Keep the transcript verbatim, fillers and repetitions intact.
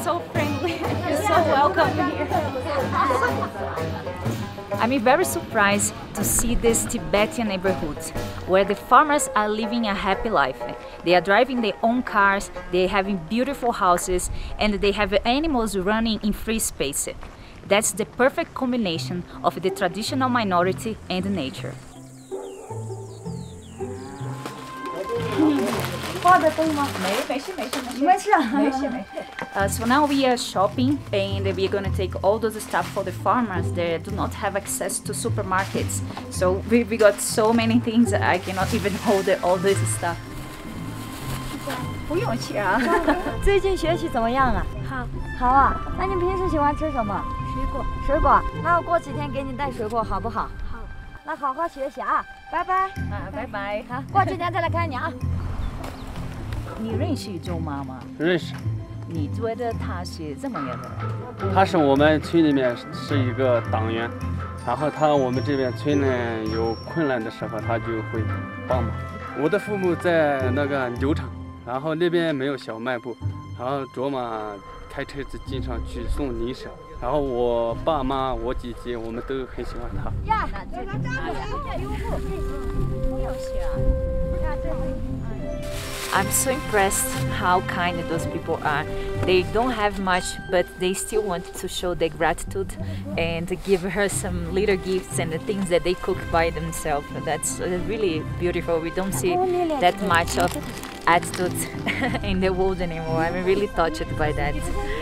so friendly. You're so welcome here. I'm very surprised to see this Tibetan neighborhood where the farmers are living a happy life. They are driving their own cars, they are having beautiful houses, and they have animals running in free space. That's the perfect combination of the traditional minority and nature. Uh, so now we are shopping and we are gonna take all those stuff for the farmers that do not have access to supermarkets. So we, we got so many things that I cannot even hold all this stuff. 不用去啊。最近学习怎么样啊？好，好啊。那你平时喜欢吃什么？水果。水果。那我过几天给你带水果，好不好？好。那好好学习啊，拜拜。啊，拜拜。好，过几天再来看你啊。 你认识周妈妈？ 认识。 你觉得她是怎么样的人？ 她是我们村里面是一个党员，然后她我们这边村呢有困难的时候，她就会帮忙。我的父母在那个牛场。 然后那边没有小卖部，然后卓玛开车子经常去送零食。然后我爸妈、我姐姐，我们都很喜欢他。 I'm so impressed how kind those people are. They don't have much, but they still want to show their gratitude and give her some little gifts and the things that they cook by themselves. That's really beautiful. We don't see that much of attitude in the world anymore. I'm really touched by that.